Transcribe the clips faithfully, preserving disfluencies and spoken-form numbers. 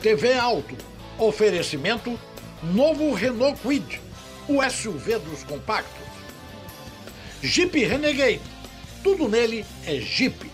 T V Auto. Oferecimento novo Renault Kwid, o S U V dos compactos. Jeep Renegade. Tudo nele é Jeep.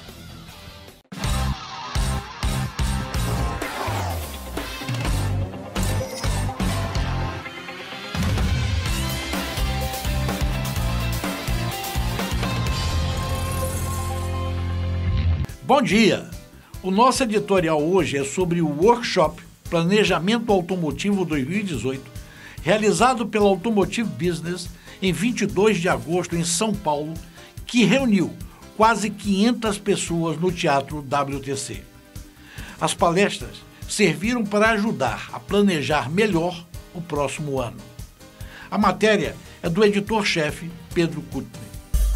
Bom dia! O nosso editorial hoje é sobre o workshop Planejamento Automotivo dois mil e dezoito, realizado pela Automotive Business em vinte e dois de agosto em São Paulo, que reuniu quase quinhentas pessoas no Teatro W T C. As palestras serviram para ajudar a planejar melhor o próximo ano. A matéria é do editor-chefe Pedro Kutner.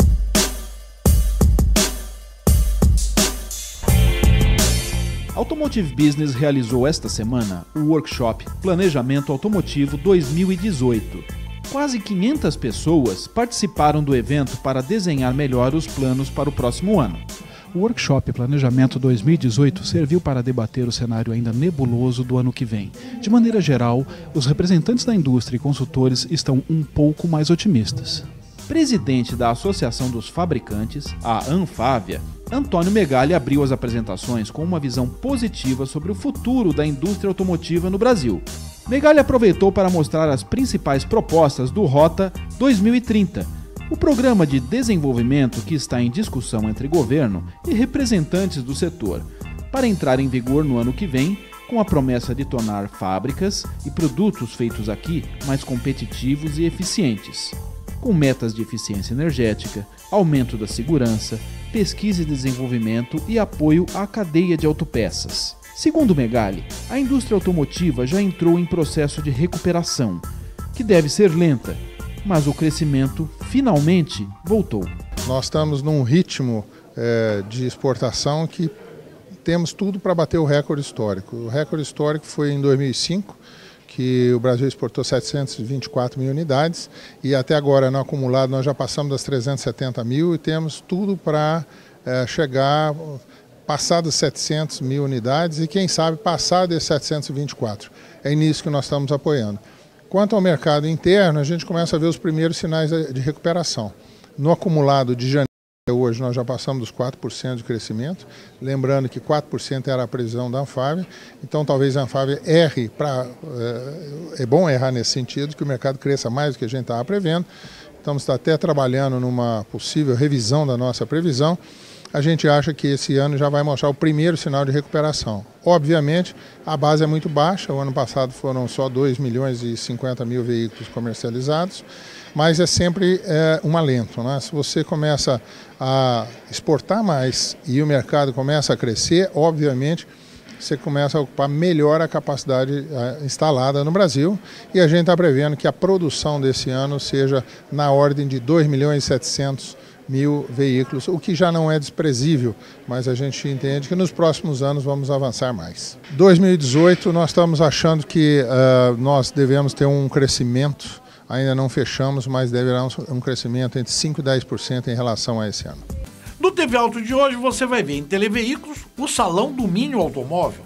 A Automotive Business realizou esta semana o workshop Planejamento Automotivo dois mil e dezoito. Quase quinhentas pessoas participaram do evento para desenhar melhor os planos para o próximo ano. O workshop Planejamento dois mil e dezoito serviu para debater o cenário ainda nebuloso do ano que vem. De maneira geral, os representantes da indústria e consultores estão um pouco mais otimistas. Presidente da Associação dos Fabricantes, a Anfávia, Antônio Megali abriu as apresentações com uma visão positiva sobre o futuro da indústria automotiva no Brasil. Megali aproveitou para mostrar as principais propostas do Rota dois mil e trinta, o programa de desenvolvimento que está em discussão entre governo e representantes do setor, para entrar em vigor no ano que vem, com a promessa de tornar fábricas e produtos feitos aqui mais competitivos e eficientes, com metas de eficiência energética, aumento da segurança, pesquisa e desenvolvimento e apoio à cadeia de autopeças. Segundo Megali, a indústria automotiva já entrou em processo de recuperação, que deve ser lenta, mas o crescimento finalmente voltou. Nós estamos num ritmo é, de exportação que temos tudo para bater o recorde histórico. O recorde histórico foi em dois mil e cinco, que o Brasil exportou setecentas e vinte e quatro mil unidades e até agora no acumulado nós já passamos das trezentas e setenta mil e temos tudo para é, chegar, passar das setecentas mil unidades e quem sabe passar desses setecentos e vinte e quatro. É nisso que nós estamos apoiando. Quanto ao mercado interno, a gente começa a ver os primeiros sinais de recuperação. No acumulado de janeiro, hoje nós já passamos dos quatro por cento de crescimento, lembrando que quatro por cento era a previsão da Anfávia, então talvez a Anfávia erre, pra, é, é bom errar nesse sentido, que o mercado cresça mais do que a gente estava prevendo, estamos até trabalhando numa possível revisão da nossa previsão, a gente acha que esse ano já vai mostrar o primeiro sinal de recuperação. Obviamente, a base é muito baixa, o ano passado foram só dois milhões e cinquenta mil veículos comercializados, mas é sempre é, um alento, né? Se você começa a exportar mais e o mercado começa a crescer, obviamente, você começa a ocupar melhor a capacidade uh, instalada no Brasil e a gente está prevendo que a produção desse ano seja na ordem de dois milhões e setecentos mil veículos, o que já não é desprezível, mas a gente entende que nos próximos anos vamos avançar mais. dois mil e dezoito nós estamos achando que uh, nós devemos ter um crescimento, ainda não fechamos, mas deverá um crescimento entre cinco e dez por cento em relação a esse ano. No T V Auto de hoje você vai ver em Televeículos o Salão do Mini Automóvel,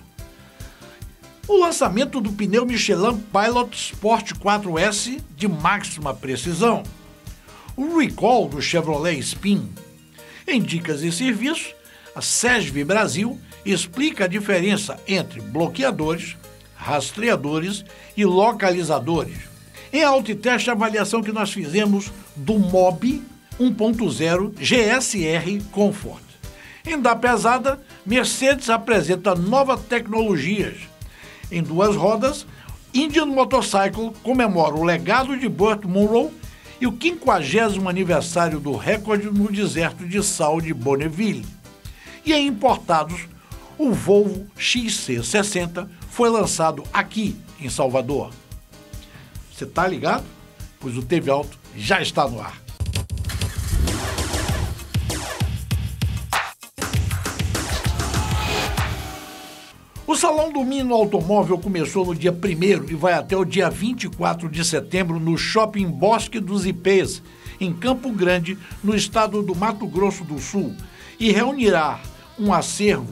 o lançamento do pneu Michelin Pilot Sport quatro S de máxima precisão, o recall do Chevrolet Spin. Em Dicas e Serviços, a SESV Brasil explica a diferença entre bloqueadores, rastreadores e localizadores. Em Autoteste, a avaliação que nós fizemos do Mobi um ponto zero G S R Comfort. Em Da Pesada, Mercedes apresenta novas tecnologias. Em Duas Rodas, Indian Motorcycle comemora o legado de Burt Munro e o quinquagésimo aniversário do recorde no deserto de sal de Bonneville. E em Importados, o Volvo X C sessenta foi lançado aqui em Salvador. Você tá ligado? Pois o T V Auto já está no ar. O Salão do Mini Automóvel começou no dia primeiro e vai até o dia vinte e quatro de setembro no Shopping Bosque dos Ipês, em Campo Grande, no estado do Mato Grosso do Sul, e reunirá um acervo com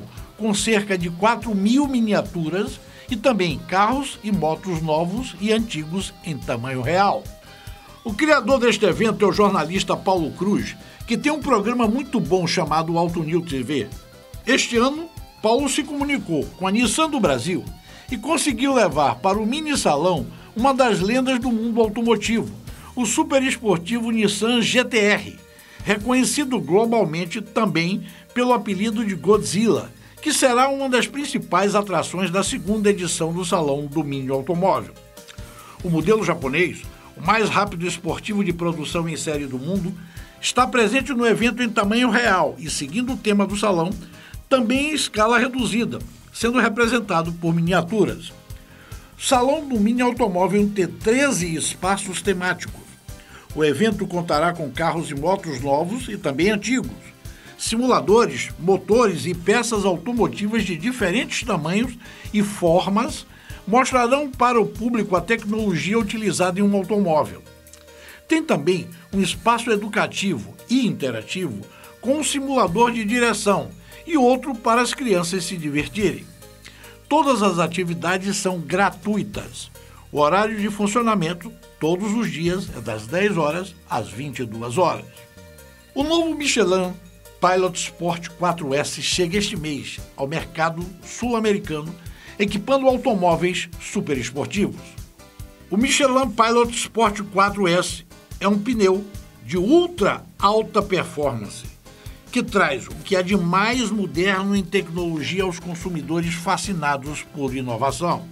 com cerca de quatro mil miniaturas e também carros e motos novos e antigos em tamanho real. O criador deste evento é o jornalista Paulo Cruz, que tem um programa muito bom chamado Auto News T V. Este ano, Paulo se comunicou com a Nissan do Brasil e conseguiu levar para o mini salão uma das lendas do mundo automotivo, o super esportivo Nissan G T R, reconhecido globalmente também pelo apelido de Godzilla, que será uma das principais atrações da segunda edição do Salão do Mini Automóvel. O modelo japonês, o mais rápido esportivo de produção em série do mundo, está presente no evento em tamanho real e, seguindo o tema do salão, também em escala reduzida, sendo representado por miniaturas. O Salão do Mini Automóvel tem treze espaços temáticos. O evento contará com carros e motos novos e também antigos, simuladores, motores e peças automotivas de diferentes tamanhos e formas mostrarão para o público a tecnologia utilizada em um automóvel. Tem também um espaço educativo e interativo com um simulador de direção e outro para as crianças se divertirem. Todas as atividades são gratuitas. O horário de funcionamento, todos os dias, é das dez horas às vinte e duas horas. O novo Michelin Pilot Sport quatro S chega este mês ao mercado sul-americano, equipando automóveis super esportivos. O Michelin Pilot Sport quatro S é um pneu de ultra alta performance, que traz o que há de mais moderno em tecnologia aos consumidores fascinados por inovação.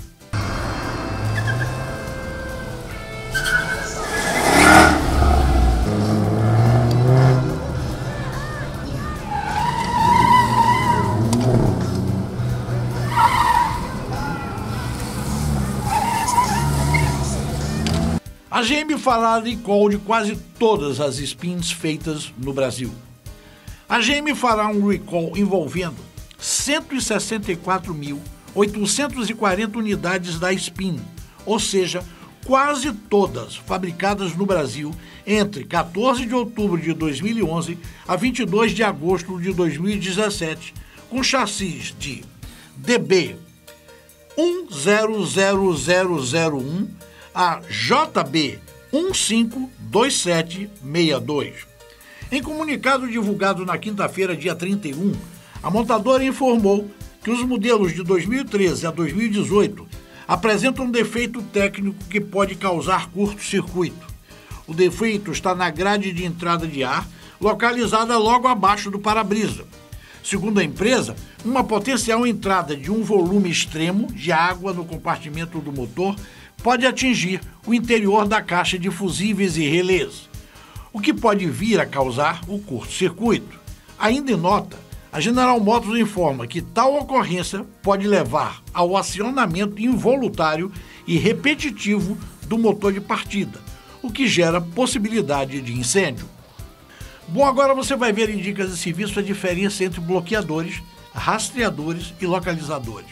A G M fará recall de quase todas as Spins feitas no Brasil. A G M fará um recall envolvendo cento e sessenta e quatro mil oitocentas e quarenta unidades da Spin, ou seja, quase todas fabricadas no Brasil entre quatorze de outubro de dois mil e onze a vinte e dois de agosto de dois mil e dezessete, com chassis de D B um zero zero zero zero um a J B um cinco dois sete seis dois. Em comunicado divulgado na quinta-feira, dia trinta e um, a montadora informou que os modelos de dois mil e treze a dois mil e dezoito apresentam um defeito técnico que pode causar curto-circuito. O defeito está na grade de entrada de ar, localizada logo abaixo do para-brisa. Segundo a empresa, uma potencial entrada de um volume extremo de água no compartimento do motor pode atingir o interior da caixa de fusíveis e relés, o que pode vir a causar o curto-circuito. Ainda em nota, a General Motors informa que tal ocorrência pode levar ao acionamento involuntário e repetitivo do motor de partida, o que gera possibilidade de incêndio. Bom, agora você vai ver em dicas de serviço a diferença entre bloqueadores, rastreadores e localizadores.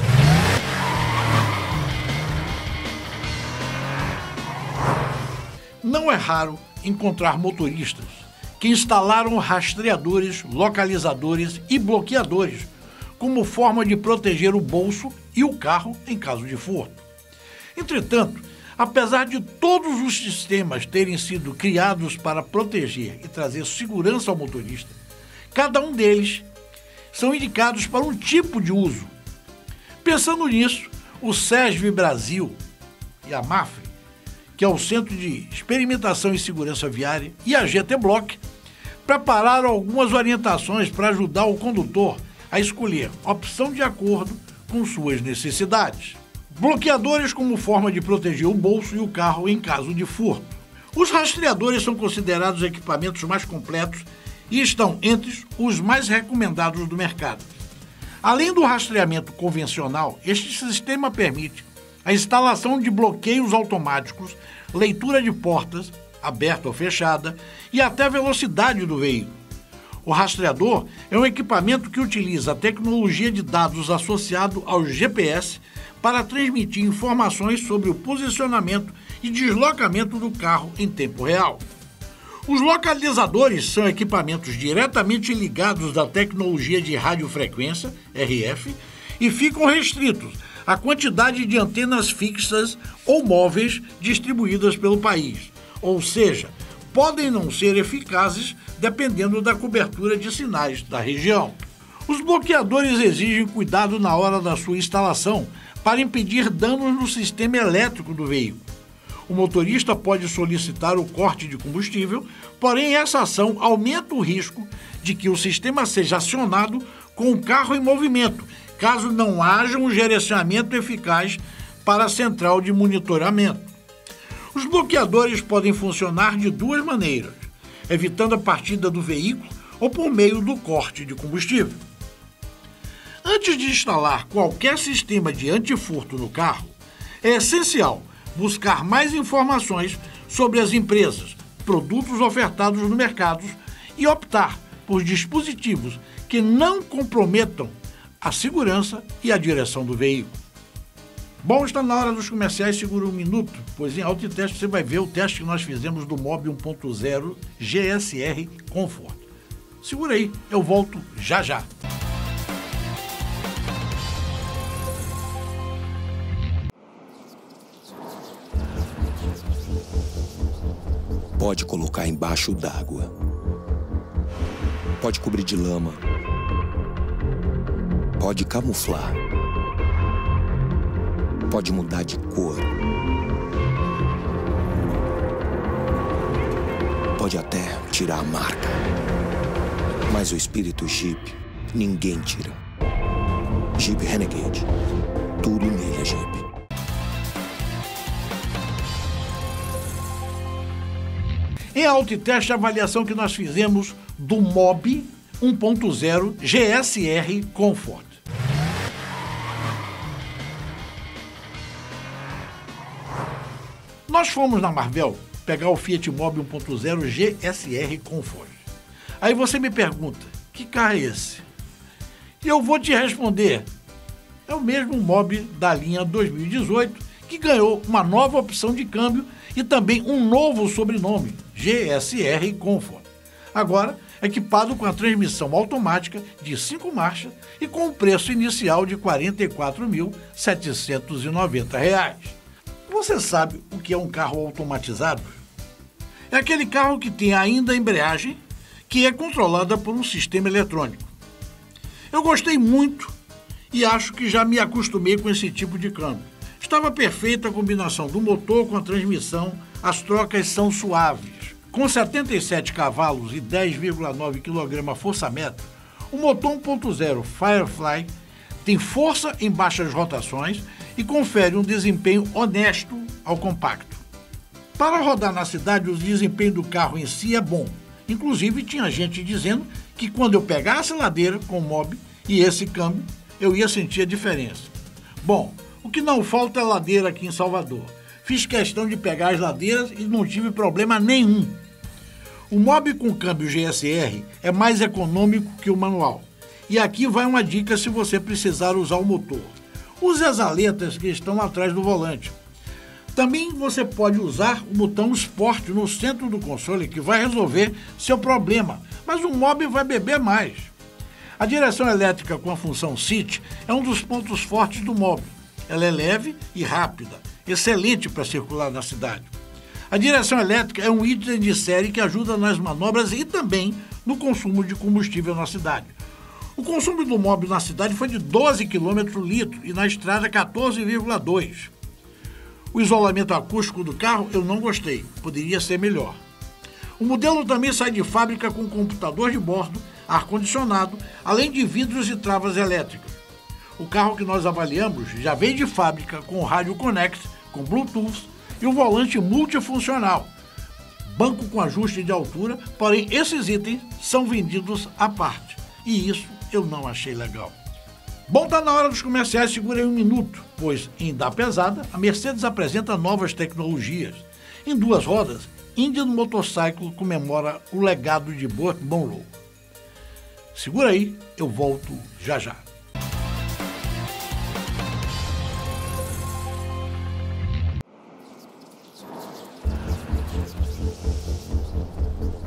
Não é raro encontrar motoristas que instalaram rastreadores, localizadores e bloqueadores como forma de proteger o bolso e o carro em caso de furto. Entretanto, apesar de todos os sistemas terem sido criados para proteger e trazer segurança ao motorista, cada um deles são indicados para um tipo de uso. Pensando nisso, o SESV Brasil e a MAFRE, que é o Centro de Experimentação e Segurança Viária, e a G T Block, prepararam algumas orientações para ajudar o condutor a escolher opção de acordo com suas necessidades. Bloqueadores como forma de proteger o bolso e o carro em caso de furto. Os rastreadores são considerados equipamentos mais completos e estão entre os mais recomendados do mercado. Além do rastreamento convencional, este sistema permite a instalação de bloqueios automáticos, leitura de portas, aberta ou fechada, e até velocidade do veículo. O rastreador é um equipamento que utiliza a tecnologia de dados associado ao G P S para transmitir informações sobre o posicionamento e deslocamento do carro em tempo real. Os localizadores são equipamentos diretamente ligados da tecnologia de radiofrequência, R F, e ficam restritos à quantidade de antenas fixas ou móveis distribuídas pelo país, ou seja, podem não ser eficazes dependendo da cobertura de sinais da região. Os bloqueadores exigem cuidado na hora da sua instalação para impedir danos no sistema elétrico do veículo. O motorista pode solicitar o corte de combustível, porém essa ação aumenta o risco de que o sistema seja acionado com o carro em movimento, caso não haja um gerenciamento eficaz para a central de monitoramento. Os bloqueadores podem funcionar de duas maneiras, evitando a partida do veículo ou por meio do corte de combustível. Antes de instalar qualquer sistema de antifurto no carro, é essencial buscar mais informações sobre as empresas, produtos ofertados no mercado e optar por dispositivos que não comprometam a segurança e a direção do veículo. Bom, está na hora dos comerciais, segura um minuto, pois em Autoteste você vai ver o teste que nós fizemos do Mobi um ponto zero G S R Comfort. Segura aí, eu volto já já. Pode colocar embaixo d'água. Pode cobrir de lama. Pode camuflar. Pode mudar de cor. Pode até tirar a marca. Mas o espírito Jeep, ninguém tira. Jeep Renegade. Tudo nele é Jeep. Em Autoteste, a avaliação que nós fizemos do Mobi um ponto zero G S R Comfort. Nós fomos na Marvel pegar o Fiat Mobi um ponto zero G S R Comfort. Aí você me pergunta, que carro é esse? E eu vou te responder, é o mesmo Mobi da linha dois mil e dezoito, que ganhou uma nova opção de câmbio e também um novo sobrenome, G S R Comfort. Agora, equipado com a transmissão automática de cinco marchas e com o preço inicial de quarenta e quatro mil setecentos e noventa reais. Você sabe o que é um carro automatizado? É aquele carro que tem ainda a embreagem, que é controlada por um sistema eletrônico. Eu gostei muito e acho que já me acostumei com esse tipo de câmbio. Estava perfeita a combinação do motor com a transmissão, as trocas são suaves. Com setenta e sete cavalos e dez vírgula nove quilograma-força-metro, o motor um ponto zero Firefly tem força em baixas rotações e confere um desempenho honesto ao compacto. Para rodar na cidade, o desempenho do carro em si é bom. Inclusive, tinha gente dizendo que quando eu pegasse a ladeira com o Mobi e esse câmbio, eu ia sentir a diferença. Bom, o que não falta é ladeira aqui em Salvador. Fiz questão de pegar as ladeiras e não tive problema nenhum. O Mobi com câmbio G S R é mais econômico que o manual. E aqui vai uma dica se você precisar usar o motor. Use as aletas que estão atrás do volante. Também você pode usar o botão Sport no centro do console, que vai resolver seu problema, mas o Mobi vai beber mais. A direção elétrica com a função City é um dos pontos fortes do Mobi. Ela é leve e rápida, excelente para circular na cidade. A direção elétrica é um item de série que ajuda nas manobras e também no consumo de combustível na cidade. O consumo do Mobi na cidade foi de doze quilômetros por litro e na estrada quatorze vírgula dois. O isolamento acústico do carro eu não gostei, poderia ser melhor. O modelo também sai de fábrica com computador de bordo, ar-condicionado, além de vidros e travas elétricas. O carro que nós avaliamos já vem de fábrica com rádio Connect, com Bluetooth e o volante multifuncional. Banco com ajuste de altura, porém esses itens são vendidos à parte. E isso eu não achei legal. Bom, tá na hora dos comerciais, segura aí um minuto, pois em Da Pesada, a Mercedes apresenta novas tecnologias. Em duas rodas, Indian Motorcycle comemora o legado de Burt Monroe. Segura aí, eu volto já já.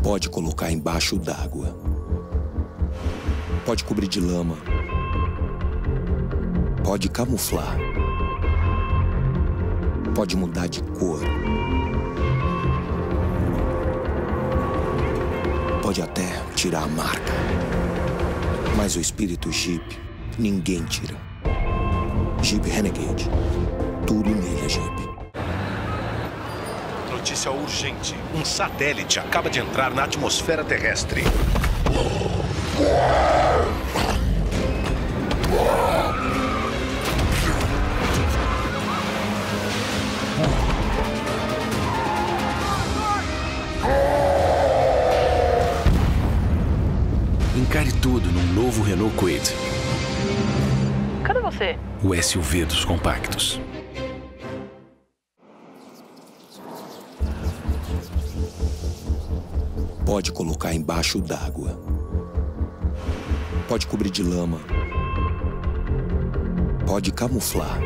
Pode colocar embaixo d'água. Pode cobrir de lama. Pode camuflar. Pode mudar de cor. Pode até tirar a marca. Mas o espírito Jeep, ninguém tira. Jeep Renegade. Tudo nele é Jeep. Notícia urgente. Um satélite acaba de entrar na atmosfera terrestre. Encare tudo num novo Renault Kwid. Cadê você? O S U V dos compactos. Pode colocar embaixo d'água. Pode cobrir de lama. Pode camuflar.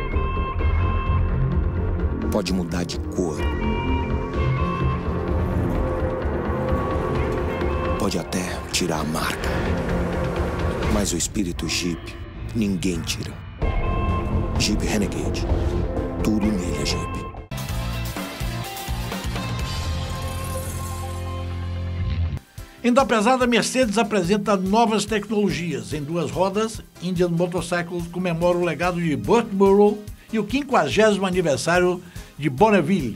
Pode mudar de cor. Pode até tirar a marca. Mas o espírito Jeep, ninguém tira. Jeep Renegade. Tudo nele é Jeep. Em da pesada, Mercedes apresenta novas tecnologias. Em duas rodas, Indian Motorcycle comemora o legado de Burt Burrow e o quinquagésimo aniversário de Bonneville.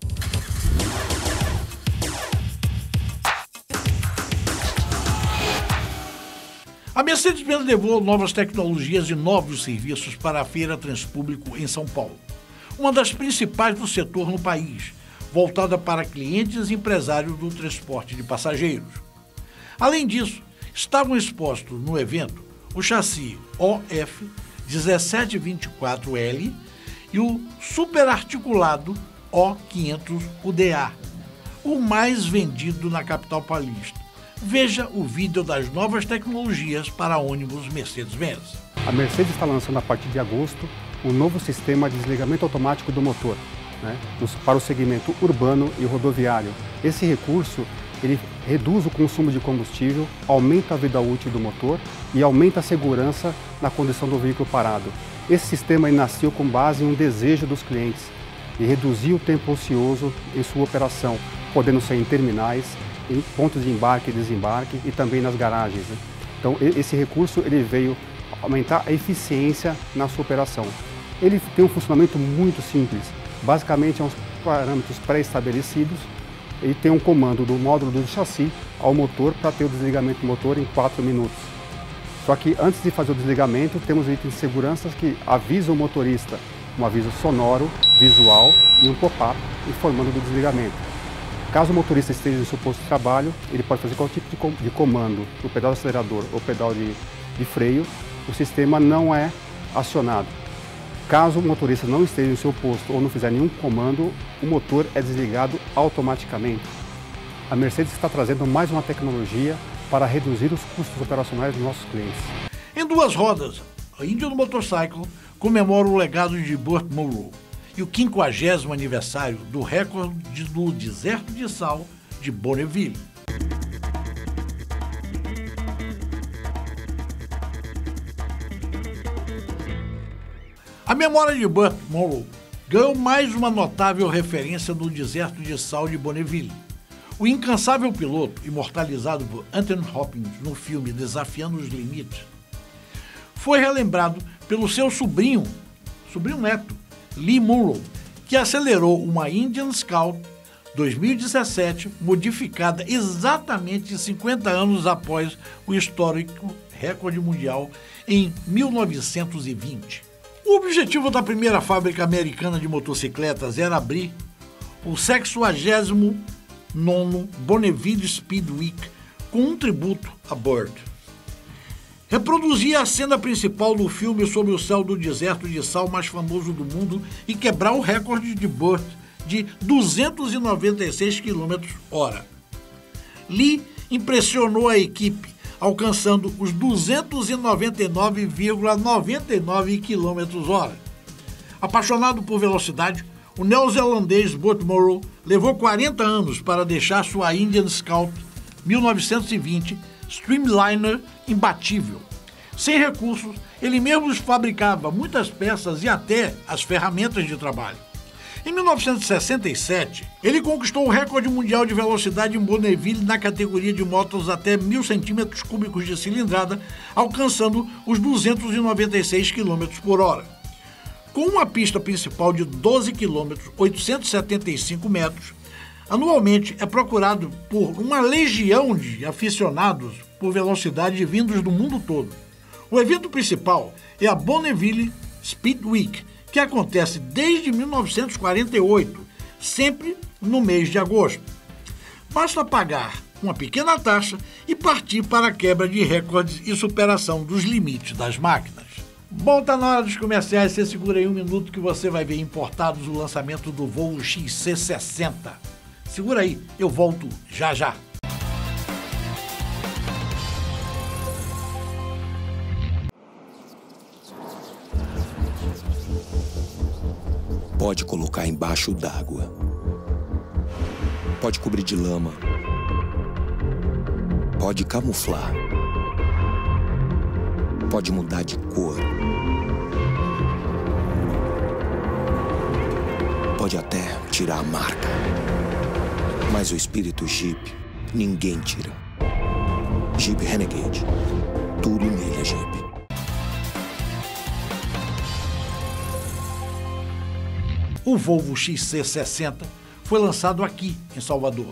A Mercedes-Benz levou novas tecnologias e novos serviços para a Feira Transpúblico em São Paulo, uma das principais do setor no país, voltada para clientes e empresários do transporte de passageiros. Além disso, estavam expostos no evento o chassi O F dezessete vinte e quatro L e o superarticulado O quinhentos U D A, o mais vendido na capital paulista. Veja o vídeo das novas tecnologias para ônibus Mercedes-Benz. A Mercedes está lançando a partir de agosto um novo sistema de desligamento automático do motor, né, para o segmento urbano e rodoviário. Esse recurso ele reduz o consumo de combustível, aumenta a vida útil do motor e aumenta a segurança na condição do veículo parado. Esse sistema aí nasceu com base em um desejo dos clientes de reduzir o tempo ocioso em sua operação, podendo ser em terminais, em pontos de embarque e desembarque e também nas garagens, né? Então esse recurso ele veio aumentar a eficiência na sua operação. Ele tem um funcionamento muito simples, basicamente é uns parâmetros pré-estabelecidos. Ele tem um comando do módulo do chassi ao motor para ter o desligamento do motor em quatro minutos. Só que antes de fazer o desligamento, temos itens de segurança que avisam o motorista, um aviso sonoro, visual e um pop-up informando do desligamento. Caso o motorista esteja no seu posto de trabalho, ele pode fazer qualquer tipo de comando no pedal do acelerador ou pedal de, de freio, o sistema não é acionado. Caso o motorista não esteja no seu posto ou não fizer nenhum comando, o motor é desligado automaticamente. A Mercedes está trazendo mais uma tecnologia para reduzir os custos operacionais dos nossos clientes. Em duas rodas, a Indian Motorcycle comemora o legado de Burt Burrow e o quinquagésimo aniversário do recorde do deserto de sal de Bonneville. A memória de Burt Burrow ganhou mais uma notável referência no deserto de sal de Bonneville. O incansável piloto, imortalizado por Anthony Hopkins no filme Desafiando os Limites, foi relembrado pelo seu sobrinho, sobrinho neto, Lee Munro, que acelerou uma Indian Scout dois mil e dezessete, modificada exatamente cinquenta anos após o histórico recorde mundial em mil novecentos e vinte. O objetivo da primeira fábrica americana de motocicletas era abrir o sexagésimo nono Bonneville Speed Week com um tributo a Burt. Reproduzia a cena principal do filme sobre o céu do deserto de sal mais famoso do mundo e quebrar o recorde de Burt de duzentos e noventa e seis quilômetros por hora. Lee impressionou a equipe, alcançando os duzentos e noventa e nove vírgula noventa e nove quilômetros por hora. Apaixonado por velocidade, o neozelandês Burt Burrow levou quarenta anos para deixar sua Indian Scout mil novecentos e vinte Streamliner imbatível. Sem recursos, ele mesmo fabricava muitas peças e até as ferramentas de trabalho. Em mil novecentos e sessenta e sete, ele conquistou o recorde mundial de velocidade em Bonneville na categoria de motos até mil centímetros cúbicos de cilindrada, alcançando os duzentos e noventa e seis quilômetros por hora. Com uma pista principal de doze quilômetros, oitocentos e setenta e cinco metros, anualmente é procurado por uma legião de aficionados por velocidade vindos do mundo todo. O evento principal é a Bonneville Speed Week, que acontece desde mil novecentos e quarenta e oito, sempre no mês de agosto. Basta pagar uma pequena taxa e partir para a quebra de recordes e superação dos limites das máquinas. Bom, tá na hora dos comerciais, você segura aí um minuto que você vai ver importados o lançamento do Volvo X C sessenta. Segura aí, eu volto já já. Pode colocar embaixo d'água. Pode cobrir de lama. Pode camuflar. Pode mudar de cor. Pode até tirar a marca. Mas o espírito Jeep, ninguém tira. Jeep Renegade. Tudo nele é Jeep. O Volvo X C sessenta foi lançado aqui, em Salvador.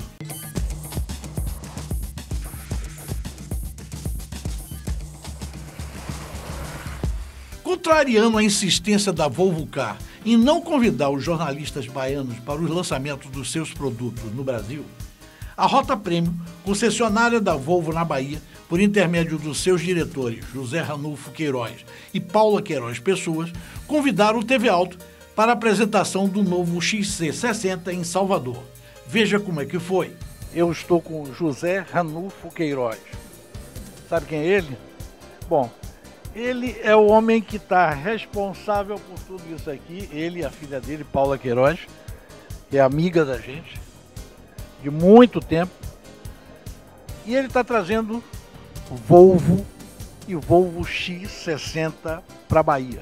Contrariando a insistência da Volvo Car em não convidar os jornalistas baianos para os lançamentos dos seus produtos no Brasil, a Rota Premium, concessionária da Volvo na Bahia, por intermédio dos seus diretores José Ranulfo Queiroz e Paula Queiroz Pessoas, convidaram o T V Auto para a apresentação do novo X C sessenta em Salvador. Veja como é que foi. Eu estou com José Ranulfo Queiroz. Sabe quem é ele? Bom, ele é o homem que está responsável por tudo isso aqui. Ele e a filha dele, Paula Queiroz, que é amiga da gente de muito tempo. E ele está trazendo o Volvo e o Volvo X sessenta para a Bahia.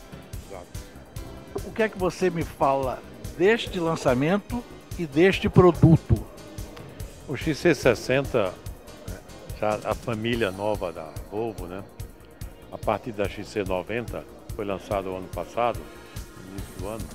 O que é que você me fala deste lançamento e deste produto? O X C sessenta, já a família nova da Volvo, né? A partir da X C noventa, foi lançado o ano passado, no início do ano,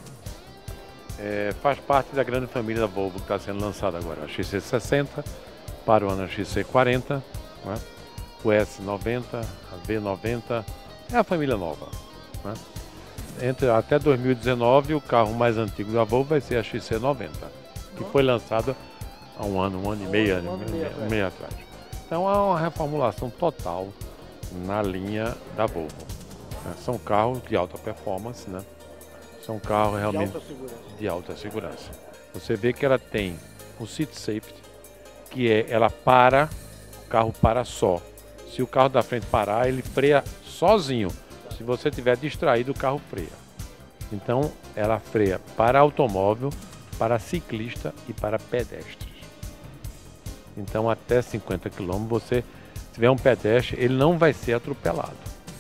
é, faz parte da grande família da Volvo que está sendo lançada agora. A X C sessenta, para o ano a X C quarenta, né? O S noventa, a V noventa, é a família nova, né? Entre, até dois mil e dezenove, o carro mais antigo da Volvo vai ser a X C noventa, que foi lançado há um ano, um ano e meio, um ano e meio, um meio atrás. Então é uma reformulação total na linha da Volvo. São carros de alta performance, né? São carros realmente de alta segurança. De alta segurança. Você vê que ela tem o seat safety, que é, ela para, o carro para só. Se o carro da frente parar, ele freia sozinho. Se você estiver distraído, o carro freia. Então, ela freia para automóvel, para ciclista e para pedestres. Então, até cinquenta quilômetros, você se tiver um pedestre, ele não vai ser atropelado.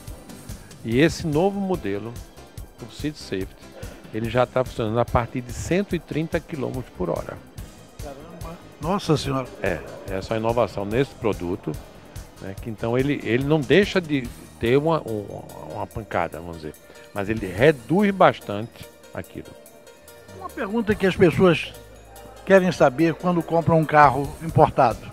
E esse novo modelo, o Seat Safety, ele já está funcionando a partir de cento e trinta quilômetros por hora. Caramba! Nossa Senhora! É, essa é a inovação nesse produto, né, que então ele, ele não deixa de ter uma, uma, uma pancada, vamos dizer, mas ele reduz bastante aquilo. Uma pergunta que as pessoas querem saber quando compram um carro importado.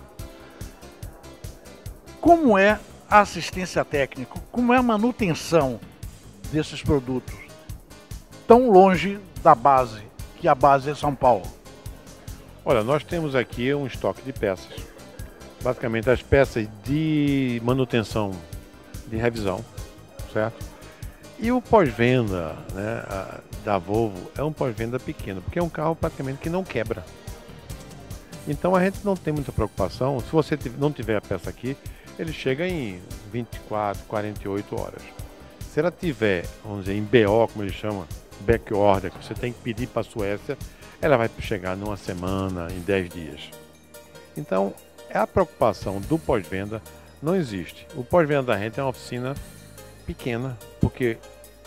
Como é a assistência técnica? Como é a manutenção desses produtos? Tão longe da base, que a base é São Paulo. Olha, nós temos aqui um estoque de peças. Basicamente as peças de manutenção, de revisão, certo? E o pós-venda, né, a, da Volvo é um pós-venda pequeno, porque é um carro praticamente que não quebra. Então a gente não tem muita preocupação. Se você não tiver a peça aqui, ele chega em vinte e quatro, quarenta e oito horas. Se ela tiver, vamos dizer, em B O, como ele chama, back order, que você tem que pedir para a Suécia, ela vai chegar numa semana, em dez dias. Então, a preocupação do pós-venda não existe. O pós-venda da gente é uma oficina pequena, porque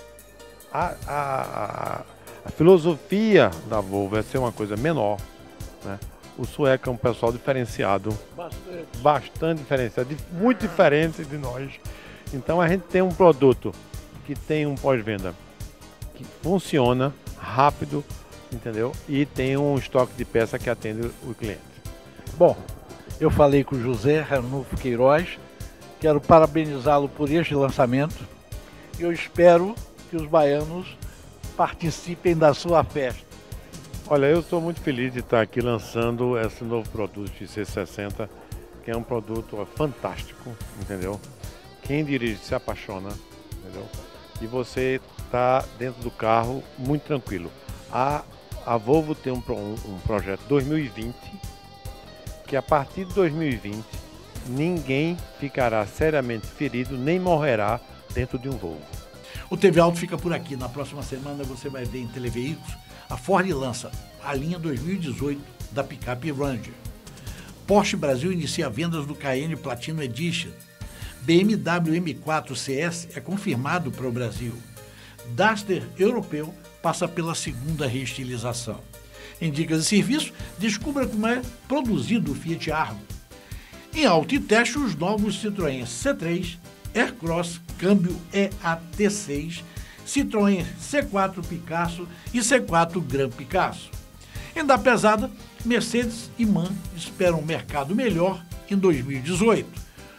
a, a, a, a filosofia da Volvo é ser uma coisa menor, né? O sueco é um pessoal diferenciado, bastante, bastante diferenciado, muito diferente de nós. Então a gente tem um produto que tem um pós-venda que funciona rápido, entendeu? E tem um estoque de peça que atende o cliente. Bom, eu falei com o José Ranulfo Queiroz, quero parabenizá-lo por este lançamento e eu espero que os baianos participem da sua festa. Olha, eu estou muito feliz de estar aqui lançando esse novo produto X C sessenta, que é um produto fantástico, entendeu? Quem dirige se apaixona, entendeu? E você está dentro do carro muito tranquilo. A, a Volvo tem um, um, um projeto dois mil e vinte, que a partir de dois mil e vinte, ninguém ficará seriamente ferido, nem morrerá dentro de um Volvo. O T V Auto fica por aqui. Na próxima semana você vai ver em Televeículos a Ford lança a linha dois mil e dezoito da picape Ranger. Porsche Brasil inicia vendas do Cayenne Platinum Edition. B M W M quatro C S é confirmado para o Brasil. Duster europeu passa pela segunda reestilização. Em dicas de serviço, descubra como é produzido o Fiat Argo. Em Auto e Teste, os novos Citroën C três, Aircross, câmbio E A T seis, Citroën C quatro Picasso e C quatro Gran Picasso. Em da pesada, Mercedes e MAN esperam um mercado melhor em dois mil e dezoito.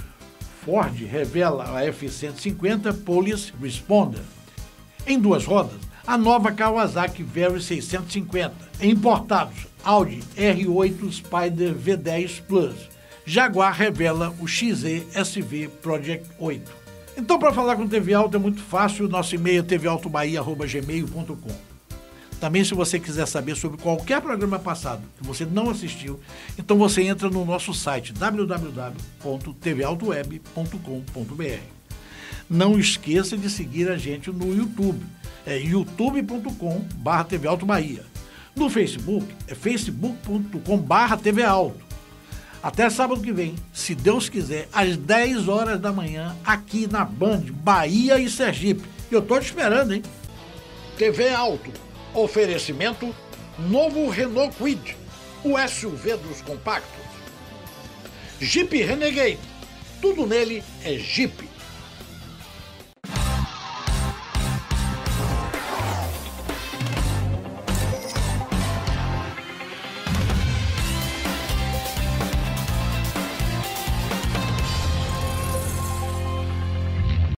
Ford revela a F cento e cinquenta Police Responder. Em duas rodas, a nova Kawasaki Very seiscentos e cinquenta. Em importados, Audi R oito Spider V dez Plus. Jaguar revela o X Z S V Project oito. Então, para falar com o T V Auto é muito fácil, nosso e-mail é t v auto bahia arroba gmail ponto com. Também, se você quiser saber sobre qualquer programa passado que você não assistiu, então você entra no nosso site w w w ponto t v auto web ponto com ponto b r. Não esqueça de seguir a gente no YouTube, é youtube ponto com barra T V Auto Bahia. No Facebook, é facebook ponto com barra T V Auto. Até sábado que vem, se Deus quiser, às dez horas da manhã, aqui na Band, Bahia e Sergipe. Eu tô te esperando, hein? T V Auto. Oferecimento novo Renault Kwid, o S U V dos compactos. Jeep Renegade. Tudo nele é Jeep.